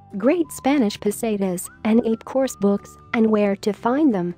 great Spanish pesetas, and 8 course books, and where to find them.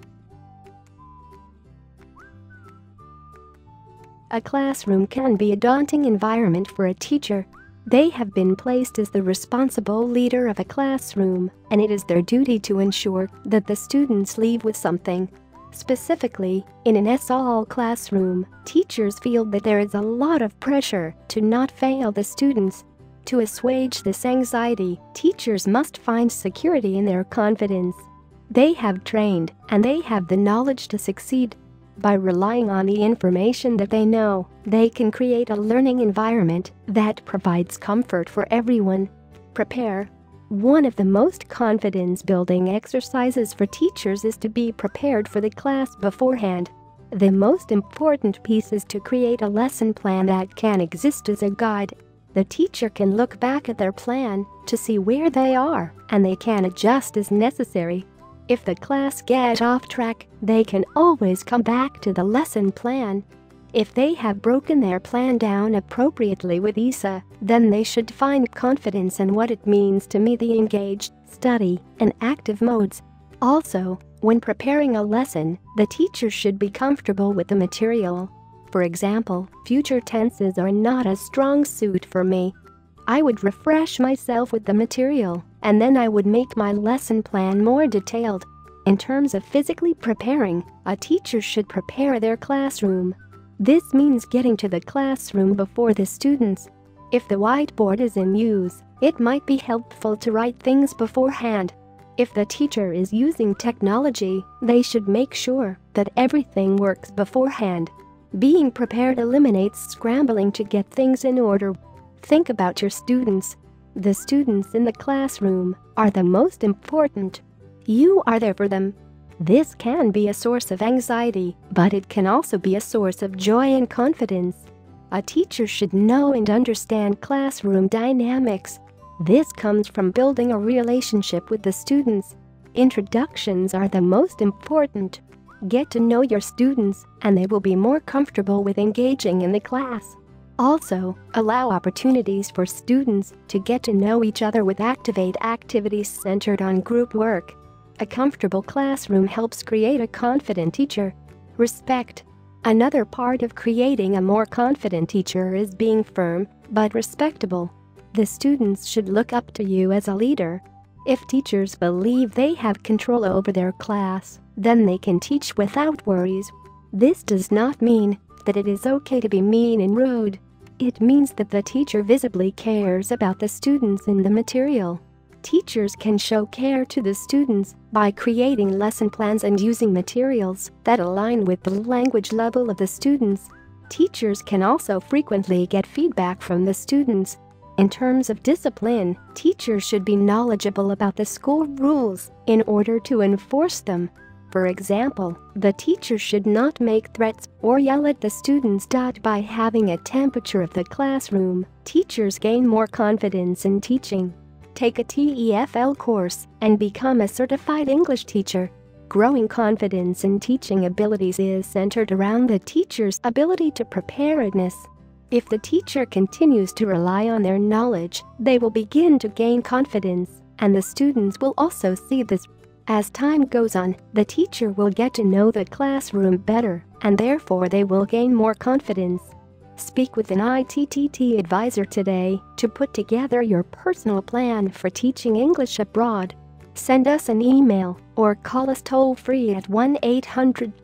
A classroom can be a daunting environment for a teacher. They have been placed as the responsible leader of a classroom, and it is their duty to ensure that the students leave with something. Specifically, in an ESOL classroom, teachers feel that there is a lot of pressure to not fail the students. To assuage this anxiety, teachers must find security in their confidence. They have trained, and they have the knowledge to succeed. By relying on the information that they know, they can create a learning environment that provides comfort for everyone. Prepare. One of the most confidence-building exercises for teachers is to be prepared for the class beforehand. The most important piece is to create a lesson plan that can exist as a guide. The teacher can look back at their plan to see where they are, and they can adjust as necessary. If the class gets off track, they can always come back to the lesson plan. If they have broken their plan down appropriately with ESA, then they should find confidence in what it means to meet the engaged, study, and active modes. Also, when preparing a lesson, the teacher should be comfortable with the material. For example, future tenses are not a strong suit for me. I would refresh myself with the material, and then I would make my lesson plan more detailed. In terms of physically preparing, a teacher should prepare their classroom. This means getting to the classroom before the students. If the whiteboard is in use, it might be helpful to write things beforehand. If the teacher is using technology, they should make sure that everything works beforehand. Being prepared eliminates scrambling to get things in order. Think about your students. The students in the classroom are the most important. You are there for them. This can be a source of anxiety, but it can also be a source of joy and confidence. A teacher should know and understand classroom dynamics. This comes from building a relationship with the students. Introductions are the most important. Get to know your students, and they will be more comfortable with engaging in the class. Also, allow opportunities for students to get to know each other with Activate activities centered on group work. A comfortable classroom helps create a confident teacher. Respect. Another part of creating a more confident teacher is being firm but respectable. The students should look up to you as a leader. If teachers believe they have control over their class, then they can teach without worries. This does not mean that it is okay to be mean and rude. It means that the teacher visibly cares about the students in the material. Teachers can show care to the students by creating lesson plans and using materials that align with the language level of the students. Teachers can also frequently get feedback from the students. In terms of discipline, teachers should be knowledgeable about the school rules in order to enforce them. For example, the teacher should not make threats or yell at the students. By having a temperature of the classroom, teachers gain more confidence in teaching. Take a TEFL course and become a certified English teacher. Growing confidence in teaching abilities is centered around the teacher's ability to preparedness. If the teacher continues to rely on their knowledge, they will begin to gain confidence, and the students will also see this. As time goes on, the teacher will get to know the classroom better, and therefore they will gain more confidence. Speak with an ITTT advisor today to put together your personal plan for teaching English abroad. Send us an email or call us toll-free at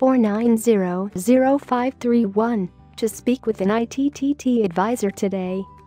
1-800-490-0531 to speak with an ITTT advisor today.